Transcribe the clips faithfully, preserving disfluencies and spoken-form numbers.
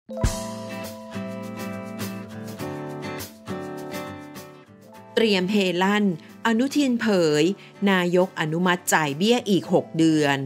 เตรียมเฮลั่นอนุทินเผยนายกอนุมัติจ่ายเบี้ยอีกหกเดือน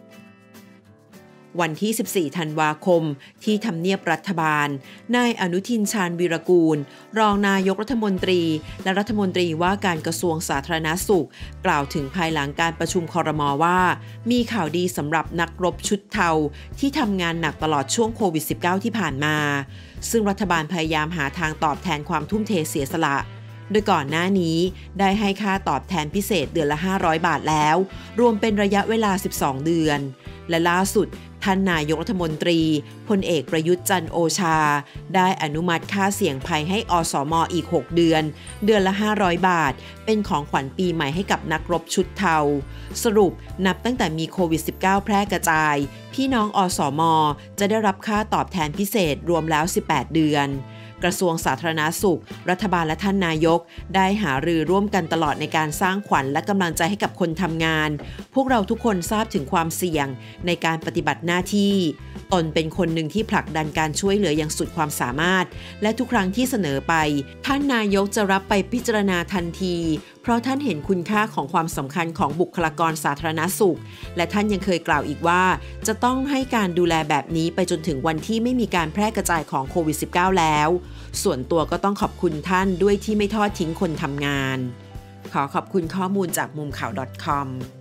วันที่สิบสี่ธันวาคมที่ทำเนียบรัฐบาลนายอนุทินชาญวีรกูลรองนายกรัฐมนตรีและรัฐมนตรีว่าการกระทรวงสาธารณสุขกล่าวถึงภายหลังการประชุมครม.ว่ามีข่าวดีสำหรับนักรบชุดเทาที่ทำงานหนักตลอดช่วงโควิด สิบเก้า ที่ผ่านมาซึ่งรัฐบาลพยายามหาทางตอบแทนความทุ่มเทเสียสละโดยก่อนหน้านี้ได้ให้ค่าตอบแทนพิเศษเดือนละห้าร้อยบาทแล้วรวมเป็นระยะเวลาสิบสองเดือนและล่าสุดท่านนายกรัฐมนตรีพลเอกประยุทธ์จันทร์โอชาได้อนุมัติค่าเสี่ยงภัยให้อสม.อีกหกเดือนเดือนละห้าร้อยบาทเป็นของขวัญปีใหม่ให้กับนักรบชุดเทาสรุปนับตั้งแต่มีโควิด สิบเก้า แพร่กระจายพี่น้องอสม.จะได้รับค่าตอบแทนพิเศษรวมแล้วสิบแปดเดือนกระทรวงสาธารณสุขรัฐบาลและท่านนายกได้หารือร่วมกันตลอดในการสร้างขวัญและกำลังใจให้กับคนทำงานพวกเราทุกคนทราบถึงความเสี่ยงในการปฏิบัติหน้าที่ตนเป็นคนหนึ่งที่ผลักดันการช่วยเหลืออย่างสุดความสามารถและทุกครั้งที่เสนอไปท่านนายกจะรับไปพิจารณาทันทีเพราะท่านเห็นคุณค่าของความสำคัญของบุคลากรสาธารณสุขและท่านยังเคยกล่าวอีกว่าจะต้องให้การดูแลแบบนี้ไปจนถึงวันที่ไม่มีการแพร่กระจายของโควิด สิบเก้า แล้วส่วนตัวก็ต้องขอบคุณท่านด้วยที่ไม่ทอดทิ้งคนทำงานขอขอบคุณข้อมูลจากมุมข่าว .com